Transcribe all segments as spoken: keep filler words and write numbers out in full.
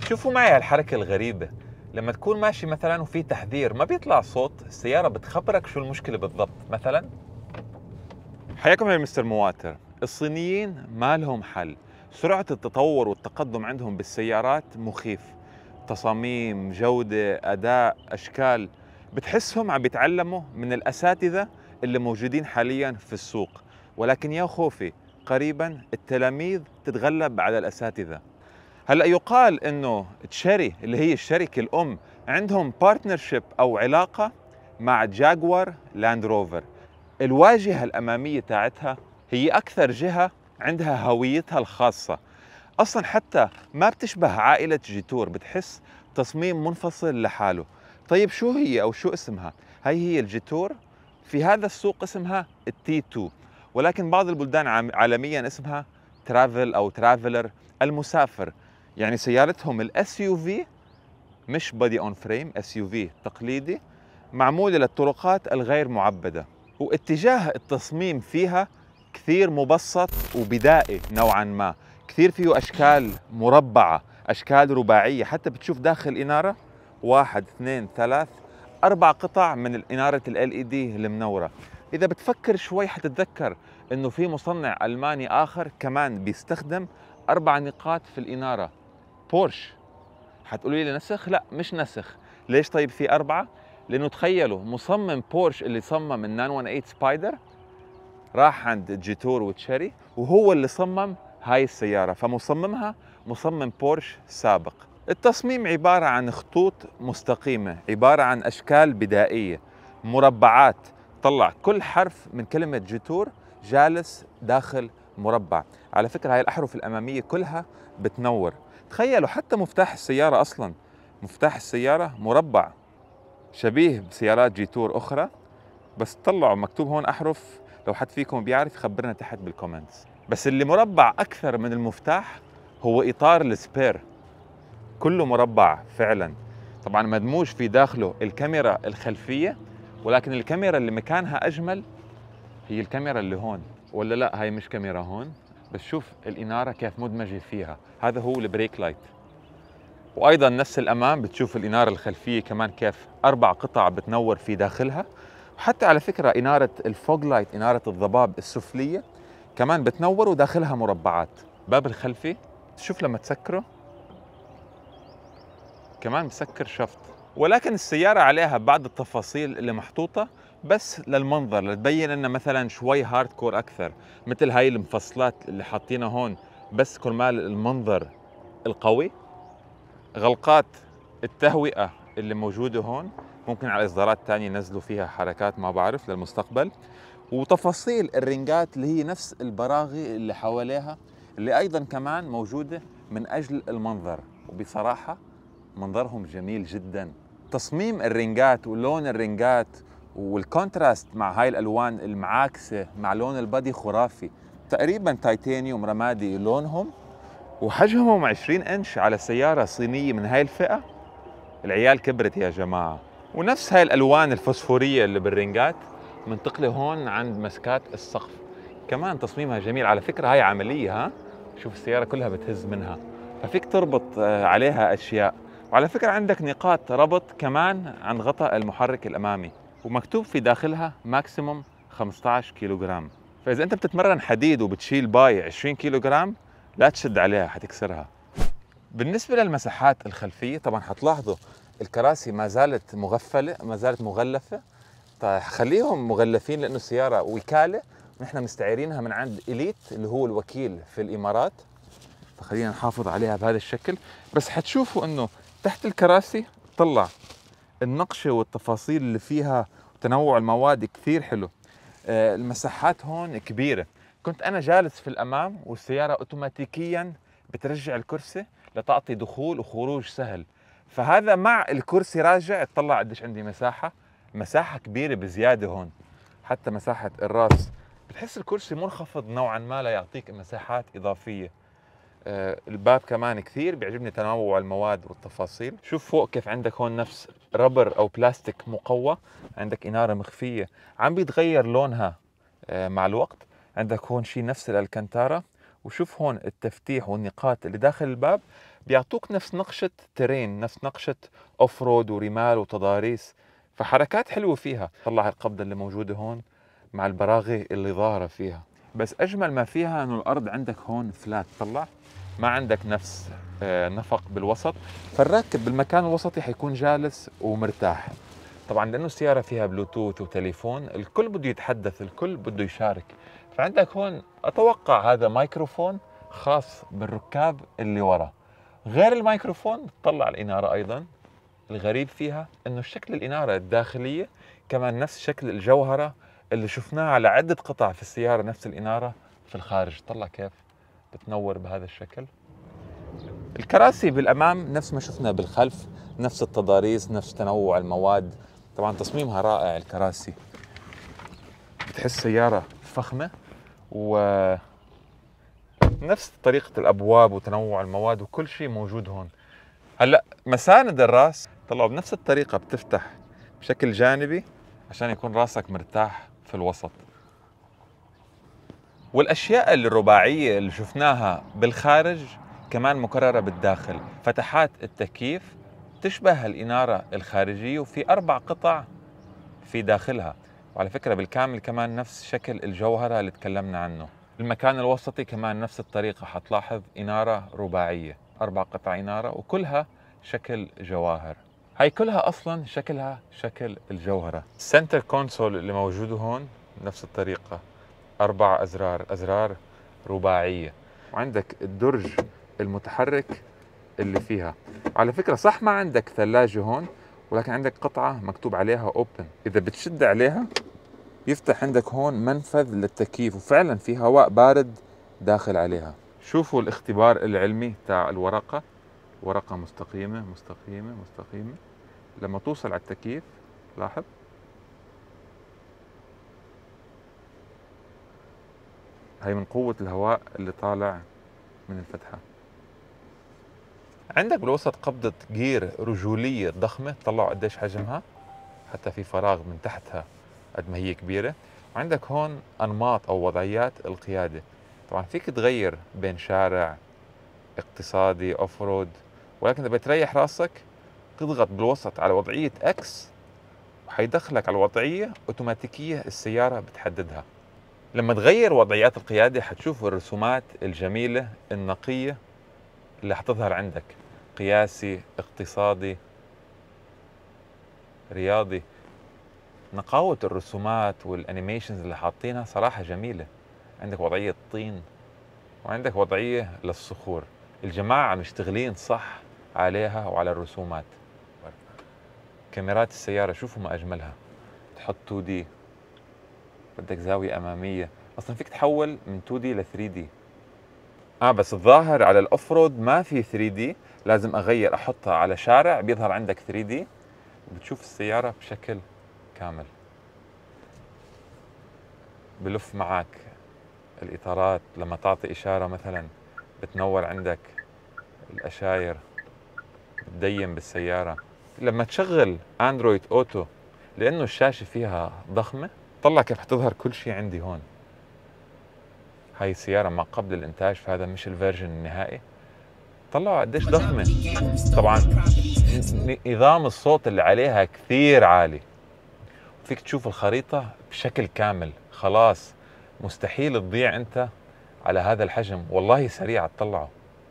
شوفوا معي هالحركة الغريبة. لما تكون ماشي مثلا وفي تحذير ما بيطلع صوت، السيارة بتخبرك شو المشكلة بالضبط. مثلا حياكم يا مستر مواتر. الصينيين ما لهم حل، سرعة التطور والتقدم عندهم بالسيارات مخيف. تصاميم، جودة، أداء، أشكال، بتحسهم عم بيتعلموا من الأساتذة اللي موجودين حاليا في السوق. ولكن يا خوفي قريبا التلاميذ تتغلب على الأساتذة. هلا يقال انه تشيري اللي هي الشركه الام عندهم بارتنرشيب او علاقه مع جاكوار لاند روفر. الواجهه الاماميه تاعتها هي اكثر جهه عندها هويتها الخاصه. اصلا حتى ما بتشبه عائله جيتور، بتحس تصميم منفصل لحاله. طيب شو هي او شو اسمها؟ هي هي الجيتور. في هذا السوق اسمها التي اثنين، ولكن بعض البلدان عالميا اسمها ترافل او ترافلر، المسافر. يعني سيارتهم الاس يو في، مش بودي اون فريم، اس يو في تقليدي معموله للطرقات الغير معبده. واتجاه التصميم فيها كثير مبسط وبدائي نوعا ما، كثير فيه اشكال مربعه، اشكال رباعيه. حتى بتشوف داخل اناره واحد اثنين ثلاث اربع قطع من الاناره ال اي دي المنوره. اذا بتفكر شوي حتتذكر انه في مصنع الماني اخر كمان بيستخدم اربع نقاط في الاناره، بورش. حتقولوا لي نسخ؟ لا مش نسخ. ليش طيب في أربعة؟ لأنه تخيلوا مصمم بورش اللي صمم ال تسعمية وثمانية سبايدر راح عند جيتور وتشيري وهو اللي صمم هاي السيارة، فمصممها مصمم بورش سابق. التصميم عبارة عن خطوط مستقيمة، عبارة عن أشكال بدائية، مربعات. طلع كل حرف من كلمة جيتور جالس داخل مربع. على فكرة هاي الأحرف الأمامية كلها بتنور. تخيلوا حتى مفتاح السيارة أصلا، مفتاح السيارة مربع شبيه بسيارات جيتور أخرى، بس طلعوا مكتوب هون أحرف. لو حد فيكم بيعرف خبرنا تحت بالكومنتس. بس اللي مربع أكثر من المفتاح هو إطار السبير، كله مربع فعلا. طبعا مدموج في داخله الكاميرا الخلفية، ولكن الكاميرا اللي مكانها أجمل هي الكاميرا اللي هون. ولا لا، هاي مش كاميرا هون، بس شوف الإنارة كيف مدمجة فيها. هذا هو البريك لايت. وايضا نفس الامام بتشوف الاناره الخلفيه كمان كيف اربع قطع بتنور في داخلها. وحتى على فكره اناره الفوج لايت، اناره الضباب السفليه كمان بتنور وداخلها مربعات. باب الخلفي شوف لما تسكره كمان بسكر شفط. ولكن السياره عليها بعض التفاصيل اللي محطوطه بس للمنظر، لتبين انها مثلا شوي هارد كور اكثر، مثل هاي المفصلات اللي حاطينها هون بس كرمال المنظر القوي. غلقات التهوئة اللي موجودة هون ممكن على إصدارات تانية ينزلوا فيها حركات ما بعرف للمستقبل. وتفاصيل الرنجات اللي هي نفس البراغي اللي حواليها، اللي أيضا كمان موجودة من أجل المنظر. وبصراحة منظرهم جميل جدا. تصميم الرنجات ولون الرنجات والكونتراست مع هاي الألوان المعاكسة مع لون البادي خرافي. تقريبا تايتانيوم رمادي لونهم، وحجمهم عشرين انش على سيارة صينية من هاي الفئة. العيال كبرت يا جماعة. ونفس هاي الألوان الفوسفورية اللي بالرنجات منتقلة هون عند مسكات السقف. كمان تصميمها جميل. على فكرة هاي عملية، ها شوف السيارة كلها بتهز منها، ففيك تربط عليها أشياء. وعلى فكرة عندك نقاط ربط كمان عن غطاء المحرك الأمامي، ومكتوب في داخلها ماكسيموم خمسة عشر كيلو جرام. فإذا أنت بتتمرن حديد وبتشيل باي عشرين كيلو جرام لا تشد عليها حتكسرها. بالنسبة للمساحات الخلفية طبعا حتلاحظوا الكراسي ما زالت مغفلة، ما زالت مغلفة. طيب خليهم مغلفين لأنه السيارة وكالة، ونحن مستعيرينها من عند إليت اللي هو الوكيل في الإمارات، فخلينا نحافظ عليها بهذا الشكل. بس حتشوفوا إنه تحت الكراسي طلع النقشة والتفاصيل اللي فيها وتنوع المواد كثير حلو. آه المساحات هون كبيرة. كنت أنا جالس في الأمام والسيارة أوتوماتيكياً بترجع الكرسي لتعطي دخول وخروج سهل. فهذا مع الكرسي راجع تطلع قديش عندي مساحة. مساحة كبيرة بزيادة هون. حتى مساحة الراس بتحس الكرسي منخفض نوعاً ما لا يعطيك مساحات إضافية. آه الباب كمان كثير بيعجبني تنوع المواد والتفاصيل. شوف فوق كيف عندك هون نفس ربر أو بلاستيك مقوى. عندك إنارة مخفية عم بيتغير لونها آه مع الوقت. عندك هون شيء نفس الالكانتارا. وشوف هون التفتيح والنقاط اللي داخل الباب بيعطوك نفس نقشة ترين، نفس نقشة اوف رود ورمال وتضاريس، فحركات حلوة فيها. طلع القبضة اللي موجودة هون مع البراغي اللي ظاهرة فيها. بس أجمل ما فيها إنه الأرض عندك هون فلات، طلع ما عندك نفس آه، نفق بالوسط، فالراكب بالمكان الوسطي حيكون جالس ومرتاح. طبعا لأنه السيارة فيها بلوتوث وتليفون، الكل بده يتحدث، الكل بده يشارك. فعندك هون أتوقع هذا مايكروفون خاص بالركاب اللي ورا. غير الميكروفون طلع الإنارة أيضا. الغريب فيها إنه شكل الإنارة الداخلية كمان نفس شكل الجوهرة اللي شفناها على عدة قطع في السيارة، نفس الإنارة في الخارج. طلع كيف بتنور بهذا الشكل. الكراسي بالأمام نفس ما شفنا بالخلف، نفس التضاريس، نفس تنوع المواد. طبعا تصميمها رائع الكراسي، بتحس سيارة فخمة، ونفس طريقة الأبواب وتنوع المواد وكل شيء موجود هون. هلأ مساند الراس طلعوا بنفس الطريقة، بتفتح بشكل جانبي عشان يكون راسك مرتاح في الوسط. والأشياء الرباعية اللي شفناها بالخارج كمان مكررة بالداخل. فتحات التكييف تشبه الإنارة الخارجية، وفي أربع قطع في داخلها. وعلى فكرة بالكامل كمان نفس شكل الجوهرة اللي تكلمنا عنه. المكان الوسطي كمان نفس الطريقة، حتلاحظ إنارة رباعية، أربع قطع إنارة وكلها شكل جواهر. هاي كلها أصلا شكلها شكل الجوهرة. السنتر كونسول اللي موجود هون نفس الطريقة، أربع أزرار، أزرار رباعية. وعندك الدرج المتحرك اللي فيها. على فكرة صح ما عندك ثلاجة هون، ولكن عندك قطعة مكتوب عليها open، إذا بتشد عليها يفتح عندك هون منفذ للتكييف، وفعلا في هواء بارد داخل عليها. شوفوا الاختبار العلمي تاع الورقة، ورقة مستقيمة مستقيمة مستقيمة، لما توصل على التكييف لاحظ هي من قوة الهواء اللي طالع من الفتحة. عندك بالوسط قبضة جير رجولية ضخمة، طلعوا قديش حجمها، حتى في فراغ من تحتها قد ما هي كبيرة. وعندك هون أنماط أو وضعيات القيادة. طبعا فيك تغير بين شارع، اقتصادي، أوف رود، ولكن إذا بتريح راسك تضغط بالوسط على وضعية اكس وحيدخلك على الوضعية اوتوماتيكية السيارة بتحددها. لما تغير وضعيات القيادة حتشوف الرسومات الجميلة النقية اللي حتظهر عندك، قياسي، اقتصادي، رياضي. نقاوة الرسومات والانيميشنز اللي حاطينها صراحة جميلة. عندك وضعية طين وعندك وضعية للصخور. الجماعة مشتغلين صح عليها وعلى الرسومات. كاميرات السيارة شوفوا ما أجملها، تحط تو دي، بدك زاوية أمامية، أصلا فيك تحول من تو دي ل ثري دي. آه بس الظاهر على الأوفرود ما في ثري دي، لازم أغير أحطها على شارع بيظهر عندك ثري دي وبتشوف السيارة بشكل كامل. بلف معك الإطارات، لما تعطي إشارة مثلا بتنور عندك الأشاير، بتدين بالسيارة. لما تشغل أندرويد أوتو لأنه الشاشة فيها ضخمة، طلع كيف حتظهر كل شيء عندي هون. هاي السيارة ما قبل الإنتاج، فهذا مش الفيرجن النهائي. طلعوا قديش ضخمة. طبعا نظام الصوت اللي عليها كثير عالي، فيك تشوف الخريطة بشكل كامل. خلاص مستحيل تضيع أنت على هذا الحجم، والله سريع تطلعه.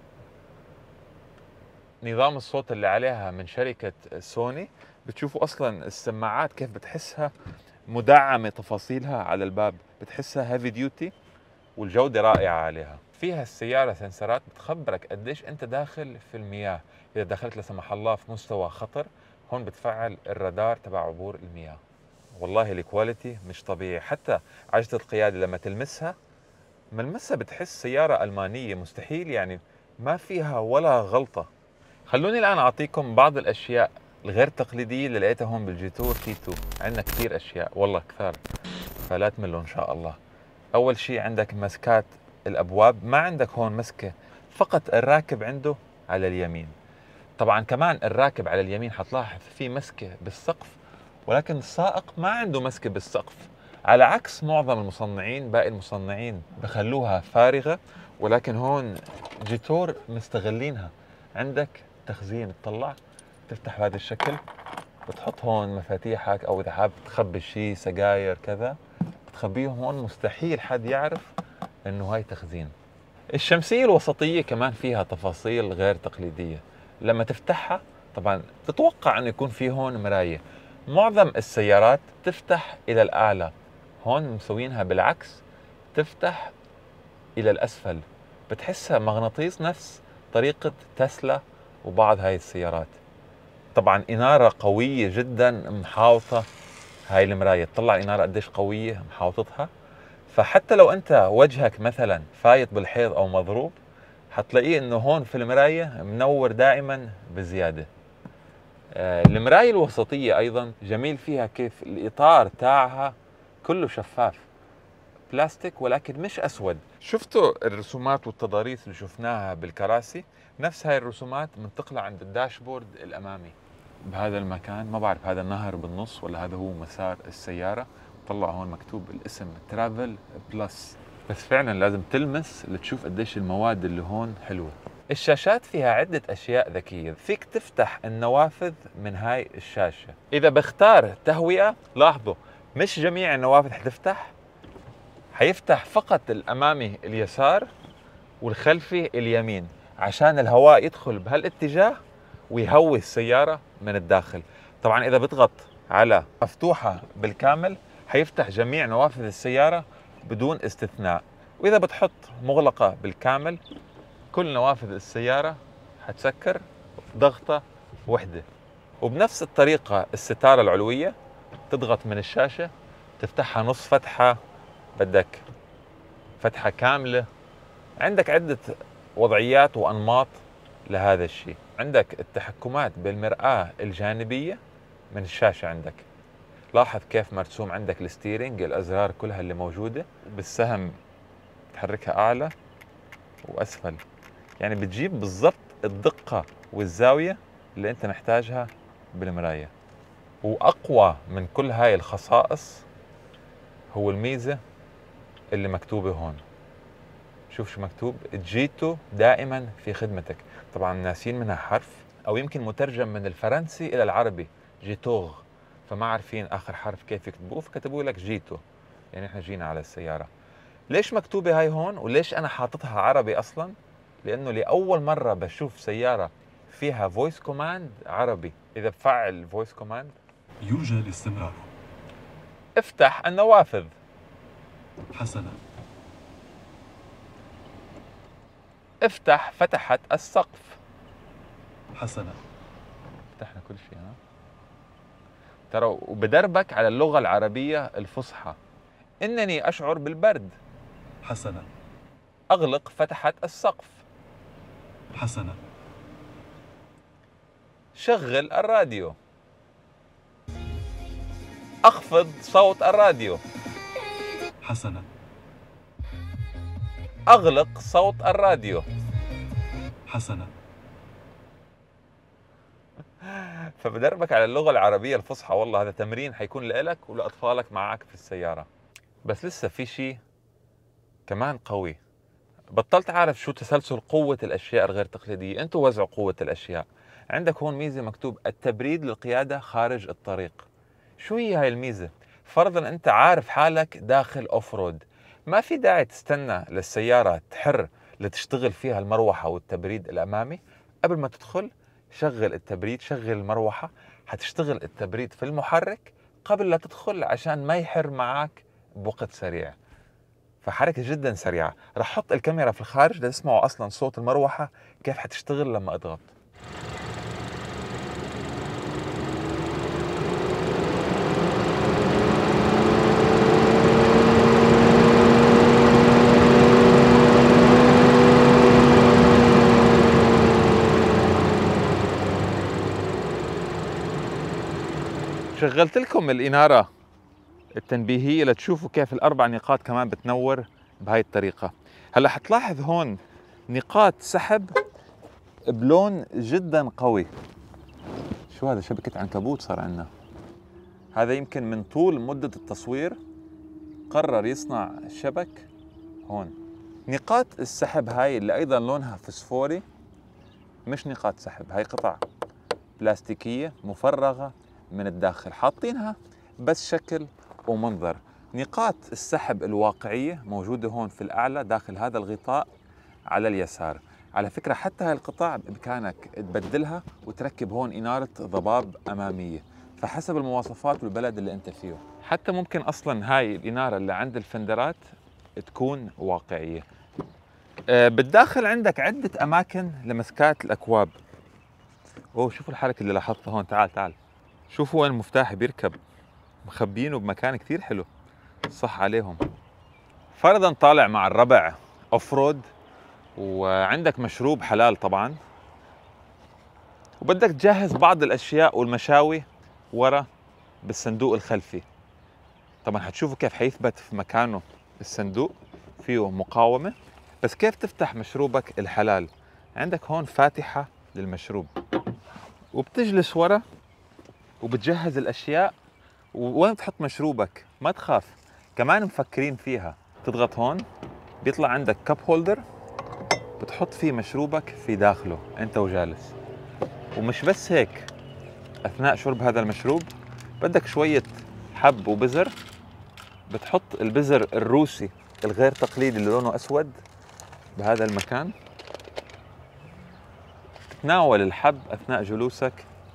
نظام الصوت اللي عليها من شركة سوني، بتشوفوا أصلا السماعات كيف بتحسها مدعمة، تفاصيلها على الباب بتحسها هيفي ديوتي، والجودة رائعة عليها. فيها السيارة سنسرات بتخبرك قديش أنت داخل في المياه. إذا دخلت لا سمح الله في مستوى خطر، هون بتفعل الرادار تبع عبور المياه. والله الكواليتي مش طبيعي. حتى عجلة القيادة لما تلمسها، ملمسها بتحس سيارة ألمانية، مستحيل يعني ما فيها ولا غلطة. خلوني الآن أعطيكم بعض الأشياء الغير تقليدية اللي لقيتها هون بالجيتور تي تو. عندنا كثير أشياء والله كثار، فلا تملوا إن شاء الله. أول شيء عندك مسكات الأبواب، ما عندك هون مسكة، فقط الراكب عنده على اليمين. طبعا كمان الراكب على اليمين حتلاحظ في مسكة بالسقف، ولكن السائق ما عنده مسكة بالسقف، على عكس معظم المصنعين. باقي المصنعين بخلوها فارغة، ولكن هون جيتور مستغلينها. عندك تخزين تطلع، تفتح بهذا الشكل، بتحط هون مفاتيحك، او اذا حابب تخبي شيء سجاير كذا بتخبيهم هون، مستحيل حد يعرف انه هاي تخزين. الشمسية الوسطية كمان فيها تفاصيل غير تقليدية. لما تفتحها طبعا تتوقع انه يكون في هون مراية. معظم السيارات تفتح الى الاعلى، هون مسوينها بالعكس، تفتح الى الاسفل. بتحسها مغناطيس نفس طريقة تسلا وبعض هاي السيارات. طبعا انارة قوية جدا محاوطة هاي المراية، تطلع الانارة قديش قوية محاوطتها. فحتى لو انت وجهك مثلا فايت بالحيط او مضروب، حتلاقيه انه هون في المراية منور دائما بزيادة. آه المراية الوسطية ايضا جميل فيها كيف الاطار تاعها كله شفاف بلاستيك ولكن مش اسود. شفتوا الرسومات والتضاريس اللي شفناها بالكراسي؟ نفس هاي الرسومات منتقلة عند الداشبورد الامامي بهذا المكان. ما بعرف هذا النهر بالنص ولا هذا هو مسار السيارة. طلع هون مكتوب الاسم ترافل بلس، بس فعلا لازم تلمس لتشوف قديش المواد اللي هون حلوة. الشاشات فيها عدة أشياء ذكية، فيك تفتح النوافذ من هاي الشاشة. إذا بختار تهوية، لاحظوا مش جميع النوافذ حتفتح، حيفتح فقط الأمامي اليسار والخلفي اليمين عشان الهواء يدخل بهالاتجاه ويهوي السيارة من الداخل. طبعا إذا بتضغط على مفتوحة بالكامل حيفتح جميع نوافذ السيارة بدون استثناء، وإذا بتحط مغلقة بالكامل كل نوافذ السيارة حتسكر ضغطة وحدة. وبنفس الطريقة الستارة العلوية تضغط من الشاشة تفتحها نص فتحة، بدك فتحة كاملة. عندك عدة وضعيات وأنماط لهذا الشيء. عندك التحكمات بالمرآة الجانبية من الشاشة. عندك لاحظ كيف مرسوم عندك الستيرنج، الأزرار كلها اللي موجودة بالسهم تحركها أعلى وأسفل، يعني بتجيب بالضبط الدقة والزاوية اللي أنت محتاجها بالمراية. وأقوى من كل هاي الخصائص هو الميزة اللي مكتوبة هون. شوف شو مكتوب، جيتو دائما في خدمتك. طبعا ناسين منها حرف، او يمكن مترجم من الفرنسي الى العربي جيتوغ، فما عارفين اخر حرف كيف يكتبوه فكتبوا لك جيتو، يعني احنا جينا على السيارة. ليش مكتوبة هاي هون وليش انا حاططها عربي اصلا؟ لانه لاول مرة بشوف سيارة فيها فويس كوماند عربي. اذا بفعل فويس كوماند يرجى الاستمرار. افتح النوافذ. حسنا. افتح فتحة السقف. حسنا. فتحنا كل شيء. ها ترى وبدربك على اللغة العربية الفصحى. إنني أشعر بالبرد. حسنا. أغلق فتحة السقف. حسنا. شغل الراديو. أخفض صوت الراديو. حسنا. أغلق صوت الراديو. حسنا. فبدربك على اللغة العربية الفصحى. والله هذا تمرين حيكون لإلك ولأطفالك معك في السيارة. بس لسه في شيء كمان قوي. بطلت عارف شو تسلسل قوة الأشياء الغير تقليدية. أنتوا وزعوا قوة الأشياء. عندك هون ميزة مكتوب التبريد للقيادة خارج الطريق. شو هي هاي الميزة؟ فرضا أنت عارف حالك داخل أوف رود، ما في داعي تستنى للسيارة تحر لتشتغل فيها المروحة والتبريد الأمامي. قبل ما تدخل شغل التبريد، شغل المروحة، حتشتغل التبريد في المحرك قبل لا تدخل عشان ما يحر معك بوقت سريع. فحركة جدا سريعة. رح احط الكاميرا في الخارج لتسمعوا اصلا صوت المروحة كيف حتشتغل لما اضغط. شغلت لكم الإنارة التنبيهية لتشوفوا كيف الأربع نقاط كمان بتنور بهاي الطريقة. هلا حتلاحظ هون نقاط سحب بلون جدا قوي. شو هذا؟ شبكة عنكبوت صار عندنا. هذا يمكن من طول مدة التصوير قرر يصنع شبك هون. نقاط السحب هاي اللي أيضا لونها فسفوري مش نقاط سحب، هاي قطع بلاستيكية مفرغة من الداخل، حاطينها بس شكل ومنظر. نقاط السحب الواقعية موجودة هون في الأعلى داخل هذا الغطاء على اليسار. على فكرة حتى هاي القطع بإمكانك تبدلها وتركب هون إنارة ضباب أمامية، فحسب المواصفات والبلد اللي أنت فيه. حتى ممكن أصلاً هاي الإنارة اللي عند الفندرات تكون واقعية. آه بالداخل عندك عدة أماكن لمسكات الأكواب. أوه شوفوا الحركة اللي لاحظتها هون، تعال تعال شوفوا وين المفتاح بيركب، مخبينه بمكان كثير حلو، صح عليهم. فرضاً طالع مع الربع أوف رود وعندك مشروب حلال طبعاً، وبدك تجهز بعض الأشياء والمشاوي ورا بالصندوق الخلفي. طبعاً حتشوفوا كيف حيثبت في مكانه الصندوق، فيه مقاومة. بس كيف تفتح مشروبك الحلال؟ عندك هون فاتحة للمشروب، وبتجلس ورا وبتجهز الأشياء، ووين بتحط مشروبك ما تخاف. كمان مفكرين فيها، تضغط هون بيطلع عندك كاب هولدر بتحط فيه مشروبك في داخله انت وجالس. ومش بس هيك، اثناء شرب هذا المشروب بدك شوية حب وبزر، بتحط البزر الروسي الغير تقليدي اللي لونه اسود بهذا المكان، تتناول الحب اثناء جلوسك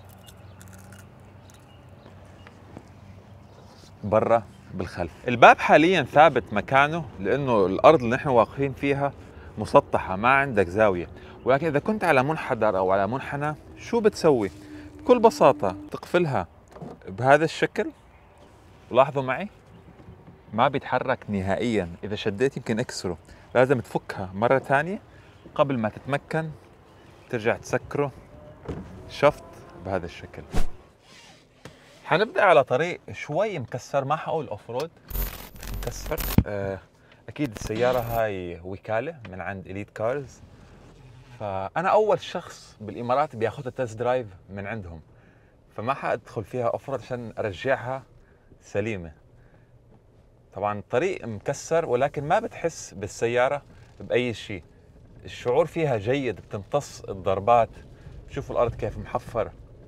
برا بالخلف. الباب حاليا ثابت مكانه لانه الارض اللي نحن واقفين فيها مسطحة، ما عندك زاوية. ولكن اذا كنت على منحدر او على منحنى شو بتسوي؟ بكل بساطة تقفلها بهذا الشكل، ولاحظوا معي ما بيتحرك نهائيا. اذا شديت يمكن اكسره، لازم تفكها مرة ثانية قبل ما تتمكن ترجع تسكره شفط بهذا الشكل. حنبدأ على طريق شوي مكسر، ما حقول اوف رود مكسر. آه اكيد السيارة هاي وكالة من عند إليت كارز، فأنا أول شخص بالإمارات بياخذها تست درايف من عندهم، فما حأدخل فيها اوف رود عشان أرجعها سليمة. طبعا الطريق مكسر ولكن ما بتحس بالسيارة بأي شيء، الشعور فيها جيد، بتمتص الضربات. شوفوا الأرض كيف محفر،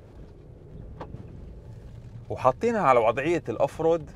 وحاطينها على وضعية الأوف رود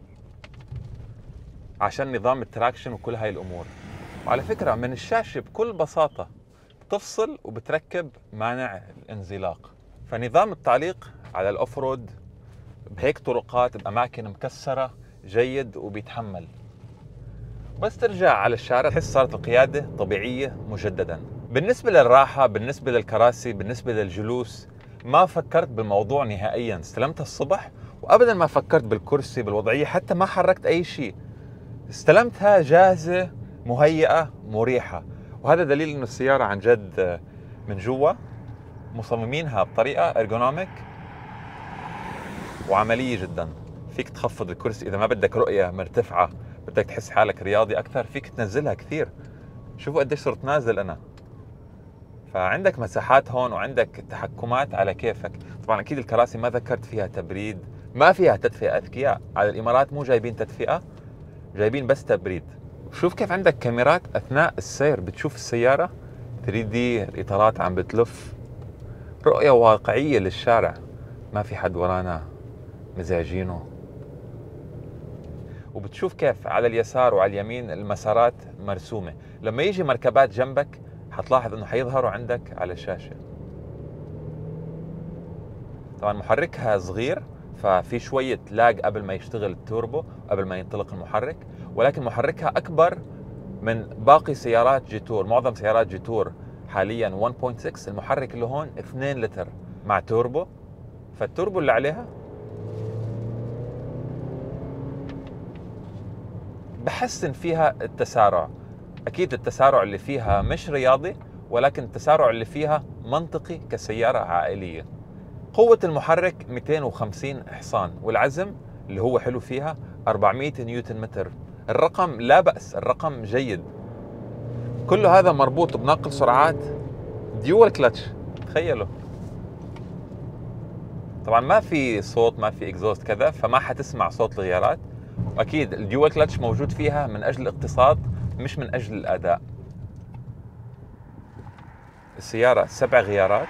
عشان نظام التراكشن وكل هاي الأمور. وعلى فكرة من الشاشة بكل بساطة بتفصل وبتركب مانع الانزلاق. فنظام التعليق على الأوف رود بهيك طرقات بأماكن مكسرة جيد وبيتحمل. بس ترجع على الشارع تحس صارت القيادة طبيعية مجددا. بالنسبة للراحة، بالنسبة للكراسي، بالنسبة للجلوس، ما فكرت بالموضوع نهائيا. استلمتها الصبح وأبدا ما فكرت بالكرسي بالوضعية، حتى ما حركت أي شيء. استلمتها جاهزة مهيئة مريحة، وهذا دليل إنه السيارة عن جد من جوا مصممينها بطريقة ارجونوميك وعملية جدا. فيك تخفض الكرسي إذا ما بدك رؤية مرتفعة، بدك تحس حالك رياضي أكثر، فيك تنزلها كثير. شوفوا قديش صرت نازل أنا. فعندك مساحات هون وعندك تحكمات على كيفك. طبعا أكيد الكراسي ما ذكرت فيها تبريد، ما فيها تدفئة. أذكياء على الإمارات مو جايبين تدفئة، جايبين بس تبريد. شوف كيف عندك كاميرات أثناء السير، بتشوف السيارة ثري دي، الإطارات عم بتلف، رؤية واقعية للشارع، ما في حد ورانا مزعجينه. وبتشوف كيف على اليسار وعلى اليمين المسارات مرسومة. لما يجي مركبات جنبك حتلاحظ انه حيظهروا عندك على الشاشة. طبعا محركها صغير ففي شوية لاج قبل ما يشتغل التوربو، قبل ما ينطلق المحرك، ولكن محركها أكبر من باقي سيارات جيتور. معظم سيارات جيتور حاليا واحد فاصلة ستة، المحرك اللي هون اثنين لتر مع توربو، فالتوربو اللي عليها بحسن فيها التسارع. أكيد التسارع اللي فيها مش رياضي، ولكن التسارع اللي فيها منطقي كسيارة عائلية. قوة المحرك مئتين وخمسين حصان، والعزم اللي هو حلو فيها أربعمئة نيوتن متر. الرقم لا بأس، الرقم جيد. كل هذا مربوط بنقل سرعات ديول كلتش، تخيلوا. طبعا ما في صوت، ما في اكزوست كذا، فما حتسمع صوت الغيارات. واكيد الديول كلتش موجود فيها من اجل الاقتصاد مش من اجل الاداء. السيارة سبع غيارات،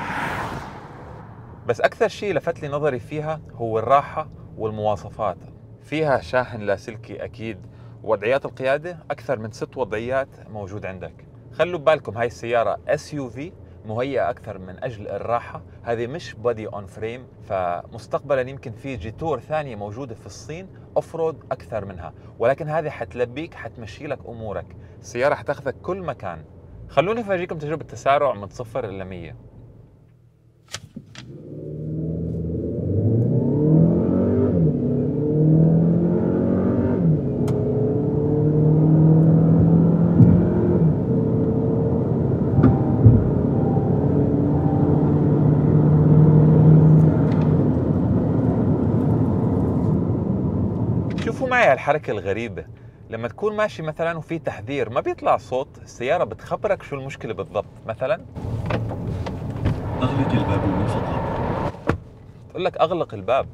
بس أكثر شيء لفت لي نظري فيها هو الراحة والمواصفات. فيها شاحن لاسلكي أكيد، ووضعيات القيادة أكثر من ست وضعيات موجود عندك. خلوا ببالكم هاي السيارة اس يو في مهيئة أكثر من أجل الراحة، هذه مش بودي اون فريم، فمستقبلا يمكن في جيتور ثانية موجودة في الصين اوف رود أكثر منها، ولكن هذه حتلبيك حتمشي لك أمورك، السيارة حتاخذك كل مكان. خلوني أفرجيكم تجربة تسارع من صفر إلى مية. شوفوا معي هالحركة الغريبة، لما تكون ماشي مثلا وفي تحذير ما بيطلع صوت، السيارة بتخبرك شو المشكلة بالضبط. مثلا أغلق الباب من فضلك. تقول لك أغلق الباب.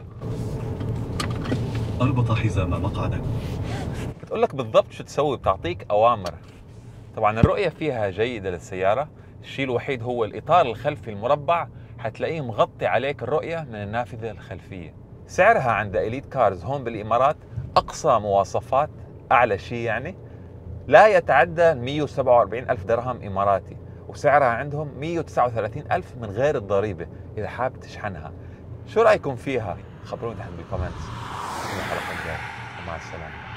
اربط حزام مقعدك. بتقول لك بالضبط شو تسوي، بتعطيك أوامر. طبعا الرؤية فيها جيدة للسيارة، الشيء الوحيد هو الإطار الخلفي المربع، حتلاقيه مغطي عليك الرؤية من النافذة الخلفية. سعرها عند إليت كارز هون بالإمارات أقصى مواصفات، أعلى شيء يعني لا يتعدى مئة وسبعة وأربعين ألف درهم إماراتي، وسعرها عندهم مئة وتسعة وثلاثين ألف من غير الضريبة إذا حابب تشحنها. شو رأيكم فيها؟ خبروني تحت بالكومنتس. الحلقة الجاية، ومع السلامة.